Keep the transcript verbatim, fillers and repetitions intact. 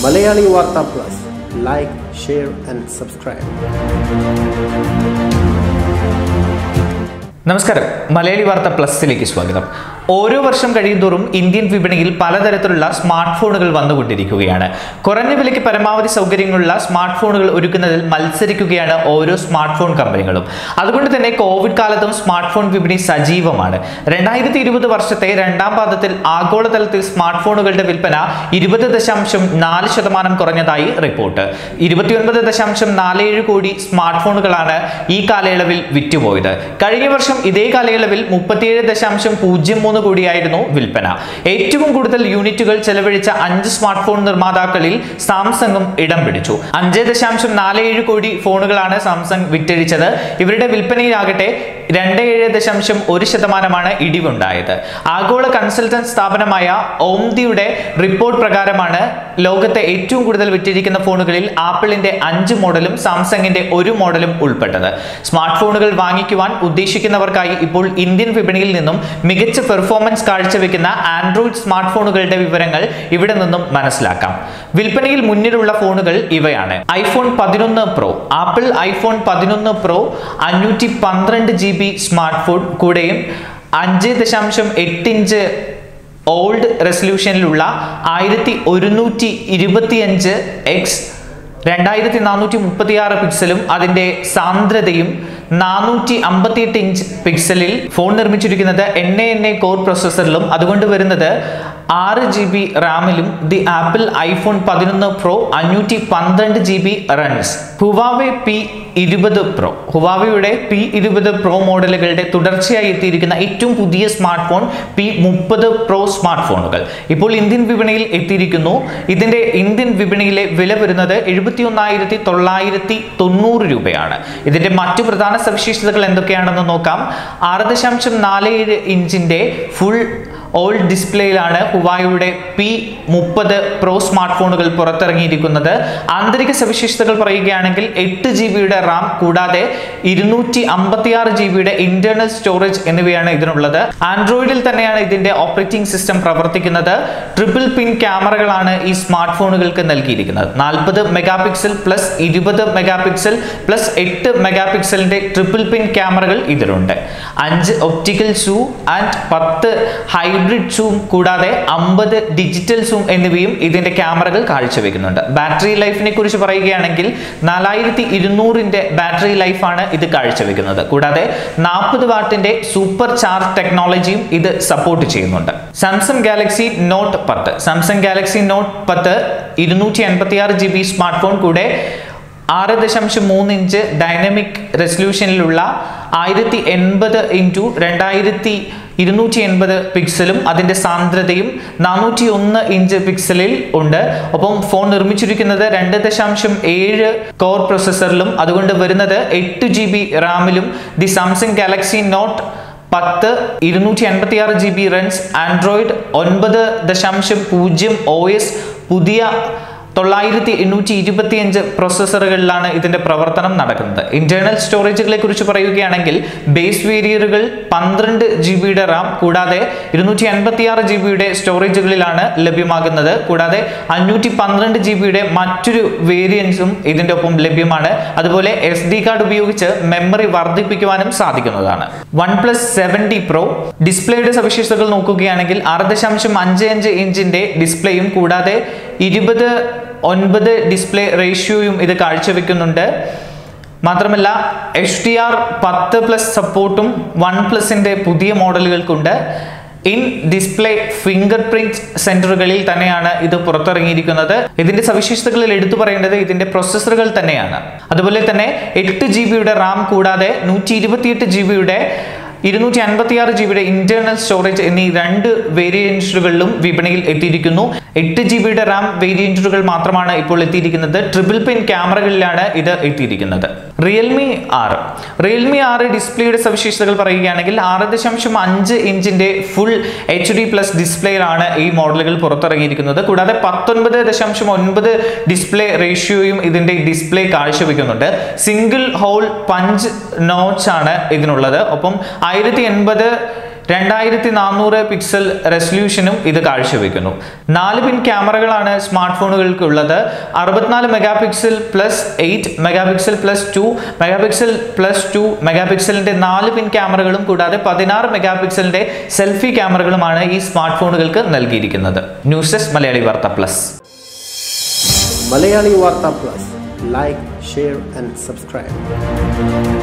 Malayali Warta Plus. Like, share and subscribe. നമസ്കാരം, മലയാളി വാർത്ത പ്ലസിലേക്ക് സ്വാഗതം. ഓരോ വർഷം കഴിയുന്തോറും ഇന്ത്യൻ വിപണിയിൽ പലതരത്തിലുള്ള സ്മാർട്ട് ഫോണുകൾ വന്നുകൊണ്ടിരിക്കുകയാണ്. കുറഞ്ഞ വിലയ്ക്ക് പരമാവധി സൗകര്യങ്ങളുള്ള സ്മാർട്ട് ഫോണുകൾ ഒരുക്കുന്നതിൽ മത്സരിക്കുകയാണ് ഓരോ സ്മാർട്ട് ഫോൺ കമ്പനികളും. അതുകൊണ്ട് തന്നെ കോവിഡ് കാലത്തും സ്മാർട്ട് ഫോൺ വിപണി സജീവമാണ്. രണ്ടായിരത്തി ഇരുപത് വർഷത്തെ രണ്ടാം പാദത്തിൽ ആഗോളതലത്തിൽ സ്മാർട്ട് ഫോണുകളുടെ വിൽപ്പന ഇരുപത് ദശാംശം നാല് ശതമാനം കുറഞ്ഞതായി റിപ്പോർട്ട്. ഇരുപത്തിയൊൻപത് ദശാംശം നാല് ഏഴ് കോടി സ്മാർട്ട് ഫോണുകളാണ് ഈ കാലയളവിൽ വിറ്റുപോയത്. കഴിഞ്ഞ വർഷം ഇതേ കാലയളവിൽ മുപ്പത്തിയേഴ് ദശാംശം പൂജ്യം മൂന്ന് കോടിയായിരുന്നു വിൽപ്പന. ഏറ്റവും കൂടുതൽ യൂണിറ്റുകൾ ചെലവഴിച്ച അഞ്ച് സ്മാർട്ട് ഫോൺ നിർമ്മാതാക്കളിൽ സാംസങ്ങും ഇടം പിടിച്ചു. അഞ്ച് ദശാംശം നാല് ഏഴ് കോടി ഫോണുകളാണ് സാംസങ് വിറ്റഴിച്ചത്. ഇവരുടെ വിൽപ്പനയിലാകട്ടെ രണ്ട് ഏഴ് ദശാംശം ഒരു ശതമാനമാണ് ഇടിവുണ്ടായത്. ആഗോള കൺസൾട്ടന്റ് സ്ഥാപനമായ ഓംതിയുടെ റിപ്പോർട്ട് പ്രകാരമാണ് ലോകത്തെ ഏറ്റവും കൂടുതൽ വിറ്റിരിക്കുന്ന ഫോണുകളിൽ ആപ്പിളിന്റെ അഞ്ച് മോഡലും സാംസങ്ങിന്റെ ഒരു മോഡലും ഉൾപ്പെട്ടത്. സ്മാർട്ട് ഫോണുകൾ വാങ്ങിക്കുവാൻ ഉദ്ദേശിക്കുന്നവർക്കായി ഇപ്പോൾ ഇന്ത്യൻ വിപണിയിൽ നിന്നും മികച്ച പെർഫോമൻസ് കാഴ്ചവെക്കുന്ന ആൻഡ്രോയിഡ് സ്മാർട്ട് ഫോണുകളുടെ വിവരങ്ങൾ ഇവിടെ നിന്നും മനസ്സിലാക്കാം. വിൽപ്പനയിൽ മുന്നിലുള്ള ഫോണുകൾ ഇവയാണ്: ഐഫോൺ പതിനൊന്ന് പ്രോ. ആപ്പിൾ ഐഫോൺ പതിനൊന്ന് പ്രോ അഞ്ഞൂറ്റി പന്ത്രണ്ട് ജി ബി സ്മാർട്ട് ഫോൺ, കൂടെയും അഞ്ച് ദശാംശം എട്ട് ഇഞ്ച് ഓൾഡ് റെസൊല്യൂഷനിലുള്ള ആയിരത്തി ഒരുന്നൂറ്റി ഇരുപത്തി അഞ്ച് എക്സ് രണ്ടായിരത്തി നാനൂറ്റി മുപ്പത്തി ആറ് പിക്സലും അതിന്റെ സാന്ദ്രതയും നാനൂറ്റി അമ്പത്തി എട്ട് ഇഞ്ച് പിക്സലിൽ ഫോൺ നിർമ്മിച്ചിരിക്കുന്നത് എൻ എ എൻ എ കോർ പ്രോസസ്സറിലും അതുകൊണ്ട് വരുന്നത് ആറ് ജി ബി റാമിലും ദി ആപ്പിൾ ഐഫോൺ പതിനൊന്ന് പ്രോ അഞ്ഞൂറ്റി പന്ത്രണ്ട് G B runs. Huawei P ഇരുപത് പ്രോ. ഹുവാവയുടെ പി ഇരുപത് പ്രോ മോഡലുകളുടെ തുടർച്ചയായി എത്തിയിരിക്കുന്ന ഏറ്റവും പുതിയ സ്മാർട്ട് ഫോൺ പി മുപ്പത് പ്രോ സ്മാർട്ട് ഫോണുകൾ ഇപ്പോൾ ഇന്ത്യൻ വിപണിയിൽ എത്തിയിരിക്കുന്നു. ഇതിന്റെ ഇന്ത്യൻ വിപണിയിലെ വില വരുന്നത് എഴുപത്തി ഒന്നായിരത്തി തൊള്ളായിരത്തി തൊണ്ണൂറ് രൂപയാണ്. ഇതിന്റെ മറ്റു പ്രധാന സവിശേഷതകൾ എന്തൊക്കെയാണെന്ന് നോക്കാം. ആറ് ദശാംശം നാല് ഏഴ് ഇഞ്ചിന്റെ ഫുൾ ഓൾഡ് ഡിസ്പ്ലേയിലാണ് ഹുവായുടെ പി മുപ്പത് പ്രോ സ്മാർട്ട് ഫോണുകൾ പുറത്തിറങ്ങിയിരിക്കുന്നത്. ആന്തരിക സവിശേഷതകൾ പറയുകയാണെങ്കിൽ എട്ട് ജി ബിയുടെ റാം കൂടാതെ ഇരുന്നൂറ്റി അമ്പത്തി ആറ് ജി ബിയുടെ ഇന്റേണൽ സ്റ്റോറേജ് എന്നിവയാണ് ഇതിനുള്ളത്. ആൻഡ്രോയിഡിൽ തന്നെയാണ് ഇതിന്റെ ഓപ്പറേറ്റിംഗ് സിസ്റ്റം പ്രവർത്തിക്കുന്നത്. ട്രിപ്പിൾ പിൻ ക്യാമറകളാണ് ഈ സ്മാർട്ട് ഫോണുകൾക്ക് നൽകിയിരിക്കുന്നത്. നാൽപ്പത് മെഗാ പിക്സൽ പ്ലസ് ഇരുപത് മെഗാ പിക്സൽ പ്ലസ് എട്ട് മെഗാ പിക്സലിന്റെ ട്രിപ്പിൾ പിൻ ക്യാമറകൾ ഇതിലുണ്ട്. അഞ്ച് ഒപ്റ്റിക്കൽ സൂം ആൻഡ് പത്ത് ഹൈബ്രിഡ് സൂം കൂടാതെ അമ്പത് ഡിജിറ്റൽ സൂം എന്നിവയും ഇതിന്റെ ക്യാമറകൾ കാഴ്ചവെക്കുന്നുണ്ട്. ബാറ്ററി ലൈഫിനെ കുറിച്ച് പറയുകയാണെങ്കിൽ നാലായിരത്തി ഇരുന്നൂറിന്റെ ബാറ്ററി ലൈഫാണ് ഇത് കാഴ്ചവെക്കുന്നത്. കൂടാതെ നാൽപ്പത് വാട്ടിന്റെ സൂപ്പർ ചാർജ് ടെക്നോളജിയും ഇത് സപ്പോർട്ട് ചെയ്യുന്നുണ്ട്. സാംസങ് ഗാലക്സി നോട്ട് പത്ത്. സാംസങ് ഗാലക്സി നോട്ട് പത്ത് ഇരുന്നൂറ്റി അൻപത്തി ആറ് ജി ബി സ്മാർട്ട് ഫോൺ, കൂടെ ആറ് ദശാംശം മൂന്ന് ഇഞ്ച് ഡൈനാമിക് റെസൊല്യൂഷനിലുള്ള ആയിരത്തി എൺപത് ഇൻറ്റു രണ്ടായിരത്തി ഇരുന്നൂറ്റി എൺപത് പിക്സലും അതിന്റെ സാന്ദ്രതയും നാനൂറ്റി ഒന്ന് ഇഞ്ച് പിക്സലിൽ ഉണ്ട്. ഒപ്പം ഫോൺ നിർമ്മിച്ചിരിക്കുന്നത് രണ്ട് ദശാംശം ഏഴ് കോർ പ്രോസസ്സറിലും അതുകൊണ്ട് വരുന്നത് എട്ട് ജി ബി റാമിലും ദി സാംസങ് ഗാലക്സി നോട്ട് പത്ത് ഇരുന്നൂറ്റി അൻപത്തി ആറ് ജി ബി റൺസ്. ആൻഡ്രോയിഡ് ഒൻപത് ദശാംശം പൂജ്യം ഒ എസ് പുതിയ തൊള്ളായിരത്തി എണ്ണൂറ്റി ഇരുപത്തി അഞ്ച് പ്രോസസ്സറുകളിലാണ് ഇതിന്റെ പ്രവർത്തനം നടക്കുന്നത്. ഇന്റേണൽ സ്റ്റോറേജുകളെ കുറിച്ച് പറയുകയാണെങ്കിൽ ബേസ് വേരിയറുകൾ പന്ത്രണ്ട് ജി ബിയുടെ റാം കൂടാതെ ഇരുന്നൂറ്റി അൻപത്തി ആറ് ജി ബിയുടെ സ്റ്റോറേജുകളിലാണ് ലഭ്യമാകുന്നത്. കൂടാതെ അഞ്ഞൂറ്റി പന്ത്രണ്ട് ജി ബിയുടെ മറ്റൊരു വേരിയൻസും ഇതിന്റെ ഒപ്പം ലഭ്യമാണ്. അതുപോലെ എസ് ഡി കാർഡ് ഉപയോഗിച്ച് മെമ്മറി വർദ്ധിപ്പിക്കുവാനും സാധിക്കുന്നതാണ്. One plus seventy pro. ഡിസ്പ്ലേയുടെ സവിശേഷതകൾ നോക്കുകയാണെങ്കിൽ ആറ് ദശാംശം അഞ്ച് അഞ്ച് ഇഞ്ചിന്റെ ഡിസ്പ്ലേയും കൂടാതെ ഇരുപത് ഒൻപത് ഡിസ്പ്ലേ റേഷ്യോയും ഇത് കാഴ്ചവെക്കുന്നുണ്ട്. മാത്രമല്ല എച്ച് ഡി ആർ പത്ത് പ്ലസ് സപ്പോർട്ടും വൺ പ്ലസിന്റെ പുതിയ മോഡലുകൾക്കുണ്ട്. ഇൻ ഡിസ്പ്ലേ ഫിംഗർ പ്രിന്റ് സെന്ററുകളിൽ തന്നെയാണ് ഇത് പുറത്തിറങ്ങിയിരിക്കുന്നത്. ഇതിന്റെ സവിശേഷതകളിൽ എടുത്തു പറയേണ്ടത് ഇതിന്റെ പ്രോസസ്സറുകൾ തന്നെയാണ്. അതുപോലെ തന്നെ എട്ട് ജി ബിയുടെ റാം കൂടാതെ നൂറ്റി ഇരുപത്തിയെട്ട് ജി ബിയുടെ ഇരുന്നൂറ്റി അൻപത്തി ആറ് ജി ബിയുടെ ഇന്റേണൽ സ്റ്റോറേജ് എന്നീ രണ്ട് വേരിയന്റുകളിലും വിപണിയിൽ എത്തിയിരിക്കുന്നു. എട്ട് ജി ബിയുടെ റാം വേരിയന്റുകൾ മാത്രമാണ് ഇപ്പോൾ എത്തിയിരിക്കുന്നത്. ട്രിപ്പിൾ പിൻ ക്യാമറകളിലാണ് ഇത് എത്തിയിരിക്കുന്നത്. റിയൽമി ആറ്. റിയൽമി ആറ് ഡിസ്പ്ലേയുടെ സവിശേഷതകൾ പറയുകയാണെങ്കിൽ ആറ് ദശാംശം അഞ്ച് ഇഞ്ചിന്റെ ഫുൾ എച്ച് ഡി പ്ലസ് ഡിസ്പ്ലേയിലാണ് ഈ മോഡലുകൾ പുറത്തിറങ്ങിയിരിക്കുന്നത്. കൂടാതെ പത്തൊൻപത് ദശാംശം ഒൻപത് ഡിസ്പ്ലേ റേഷ്യോയും ഇതിന്റെ ഡിസ്പ്ലേ കാഴ്ചവെക്കുന്നുണ്ട്. സിംഗിൾ ഹോൾ പഞ്ച് നോച്ച് ആണ് ഇതിനുള്ളത്. ഒപ്പം ആയിരത്തി എൺപത് രണ്ടായിരത്തി നാനൂറ് പിക്സൽ റെസൊല്യൂഷനും ഇത് കാഴ്ചവെക്കുന്നു. നാല് പിൻ ക്യാമറകളാണ് സ്മാർട്ട് ഫോണുകൾക്ക് ഉള്ളത്. അറുപത്തിനാല് mega pixel plus eight mega pixel plus two mega pixel plus two mega പിക്സലിന്റെ നാല് പിൻ ക്യാമറകളും കൂടാതെ പതിനാറ് മെഗാ പിക്സലിന്റെ സെൽഫി ക്യാമറകളുമാണ് ഈ സ്മാർട്ട് ഫോണുകൾക്ക് നൽകിയിരിക്കുന്നത്. News desk Malayali Warta plus. Malayali Warta Plus. Like, share and subscribe.